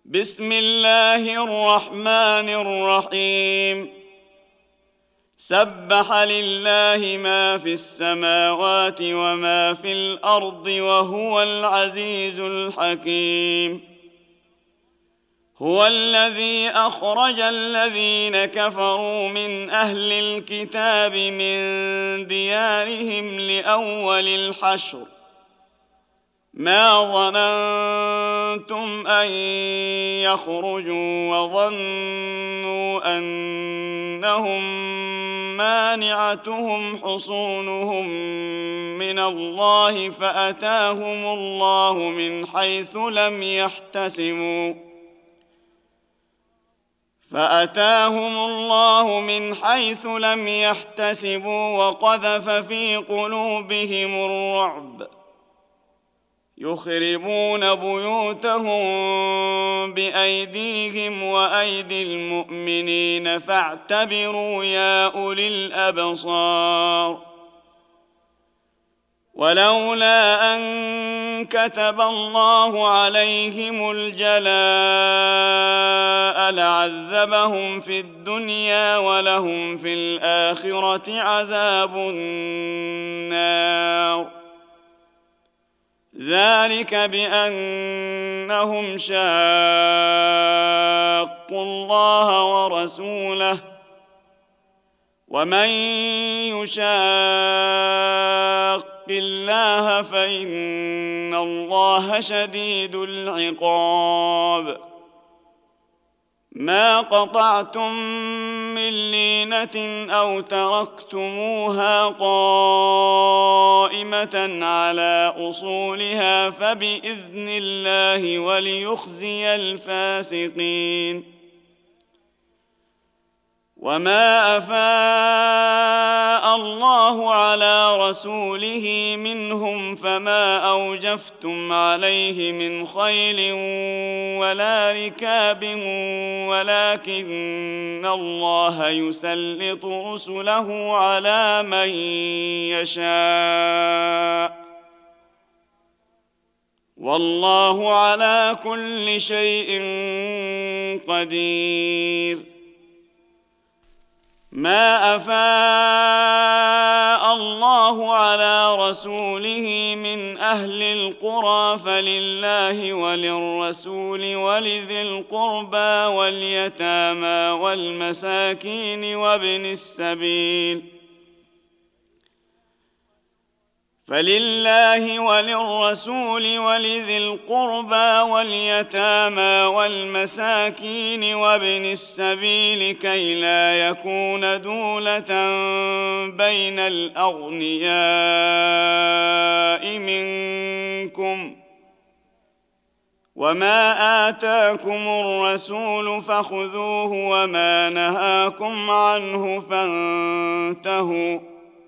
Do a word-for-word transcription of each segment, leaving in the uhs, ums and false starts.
بسم الله الرحمن الرحيم. سبح لله ما في السماوات وما في الأرض وهو العزيز الحكيم. هو الذي أخرج الذين كفروا من أهل الكتاب من ديارهم لأول الحشر ما ظننتم أن يخرجوا وظنوا أنهم مانعتهم حصونهم من الله فأتاهم الله من حيث لم يحتسبوا فأتاهم الله من حيث لم يحتسبوا وقذف في قلوبهم الرعب يخربون بيوتهم بأيديهم وأيدي المؤمنين فاعتبروا يا أولي الأبصار. ولولا أن كتب الله عليهم الجلاء لعذبهم في الدنيا ولهم في الآخرة عذاب النار. ذلك بأنهم شاقوا الله ورسوله ومن يشاق الله فإن الله شديد العقاب. ما قطعتم من لينة أو تركتموها قائمة على أصولها فبإذن الله وليخزي الفاسقين. وما أفاء الله على رسوله منهم فما أوجفتم عليه من خيل ولا ركاب ولكن الله يسلط رسله على من يشاء والله على كل شيء قدير. ما أفاء الله على رسوله من أهل القرى فلله وللرسول ولذي القربى واليتامى والمساكين وابن السبيل فلله وللرسول ولذي القربى واليتامى والمساكين وابن السبيل كي لا يكون دولة بين الأغنياء منكم. وما آتاكم الرسول فخذوه وما نهاكم عنه فانتهوا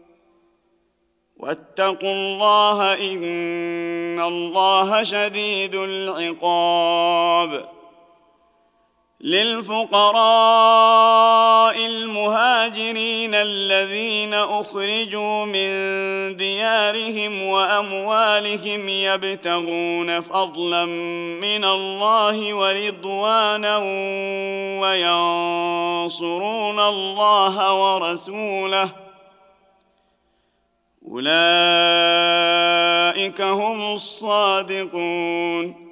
واتقوا الله إن الله شديد العقاب. للفقراء المهاجرين الذين أخرجوا من ديارهم وأموالهم يبتغون فضلا من الله ورضوانا وينصرون الله ورسوله أولئك هم الصادقون.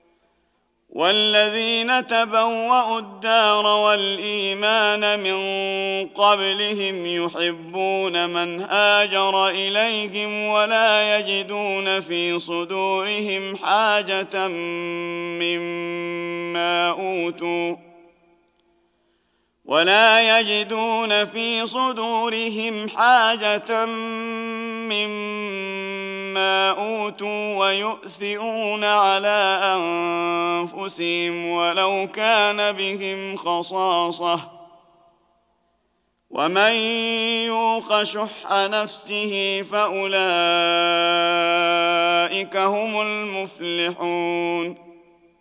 والذين تبوأوا الدار والإيمان من قبلهم يحبون من هاجر إليهم ولا يجدون في صدورهم حاجة مما أوتوا ولا يجدون في صدورهم حاجة مما أوتوا ويؤثرون على أنفسهم ولو كان بهم خصاصة ومن يوق شح نفسه فأولئك هم المفلحون.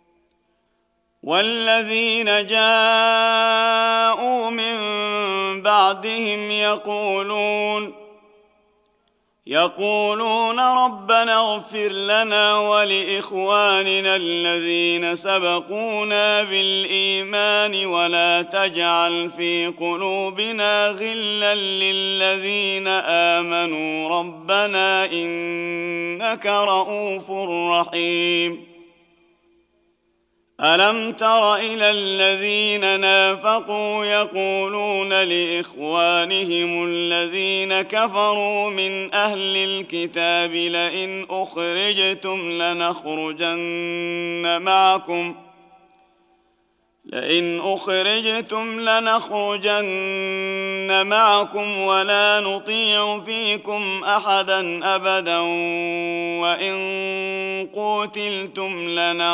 والذين جاءوا من بعدهم يقولون يقولون ربنا اغفر لنا ولإخواننا الذين سبقونا بالإيمان ولا تجعل في قلوبنا غلا للذين آمنوا ربنا إنك رؤوف رحيم. ألم تر إلى الذين نافقوا يقولون لإخوانهم الذين كفروا من أهل الكتاب لئن أخرجتم لنخرجن معكم لئن أخرجتم لنخرجن معكم ولا نطيع فيكم أحدا أبدا وإن قوتلتم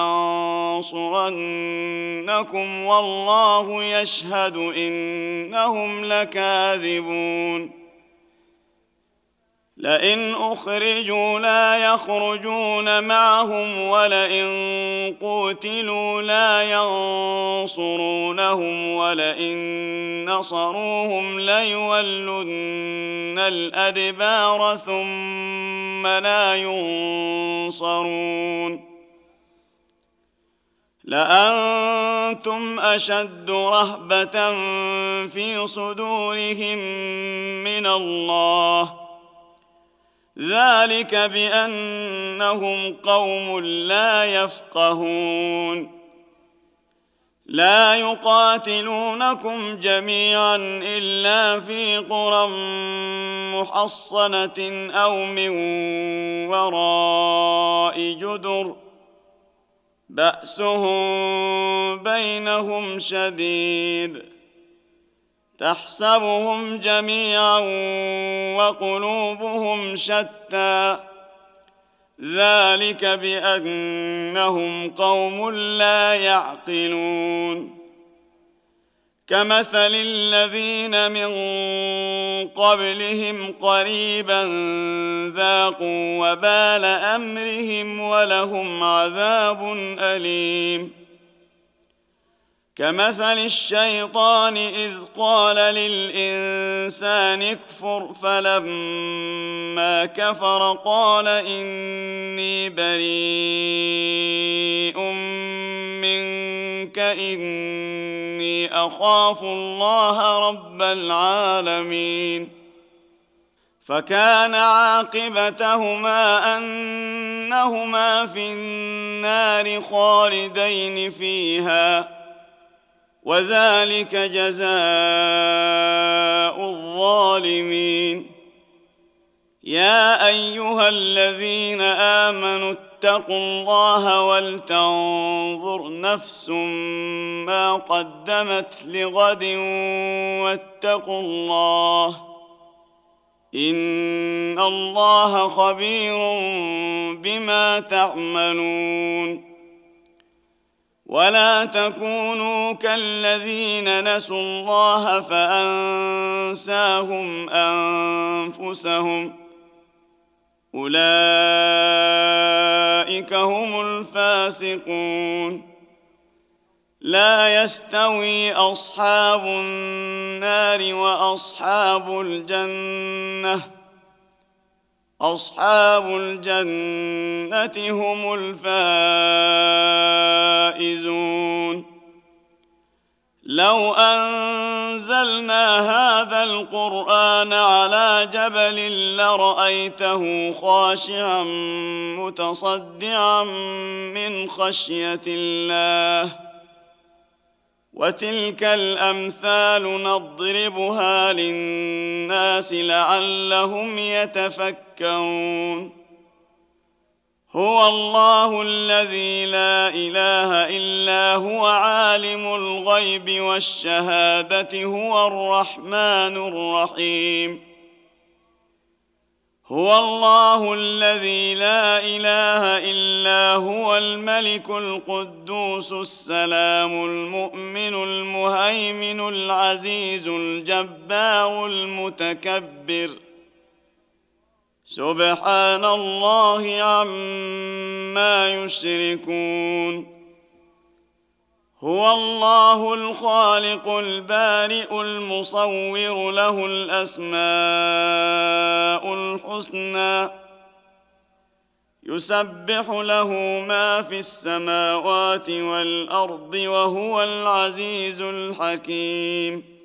لننصرنكم والله يشهد إنهم لكاذبون. لئن أخرجوا لا يخرجون معهم ولئن قوتلوا لا ينصرونهم ولئن نصروهم ليولن الأدبار ثم لا ينصرون. لأنتم أشد رهبة في صدورهم من الله ذلك بأنهم قوم لا يفقهون. لا يقاتلونكم جميعا إلا في قرى محصنة أو من وراء جدر بأسهم بينهم شديد تحسبهم جميعا وقلوبهم شتى ذلك بأنهم قوم لا يعقلون. كمثل الذين من قبلهم قريبا ذاقوا وبال أمرهم ولهم عذاب أليم. كمثل الشيطان إذ قال للإنسان اكفر فلما كفر قال إني بريء منك إني أخاف الله رب العالمين. فكان عاقبتهما أنهما في النار خالدين فيها وذلك جزاء الظالمين. يا أيها الذين آمنوا اتقوا الله ولتنظر نفس ما قدمت لغد واتقوا الله إن الله خبير بما تعملون. ولا تكونوا كالذين نسوا الله فأنساهم أنفسهم أولئك هم الفاسقون. لا يستوي أصحاب النار وأصحاب الجنة أصحاب الجنة هم الفائزون. لو أنزلنا هذا القرآن على جبل لرأيته خاشعا متصدعا من خشية الله وتلك الأمثال نضربها للناس لعلهم يتفكرون. هو الله الذي لا إله إلا هو عالم الغيب والشهادة هو الرحمن الرحيم. هو الله الذي لا إله إلا هو الملك القدوس السلام المؤمن المهيمن العزيز الجبار المتكبر سبحان الله عما يشركون. هو الله الخالق البارئ المصور، له الأسماء الحسنى، يسبح له ما في السماوات والأرض، وهو العزيز الحكيم.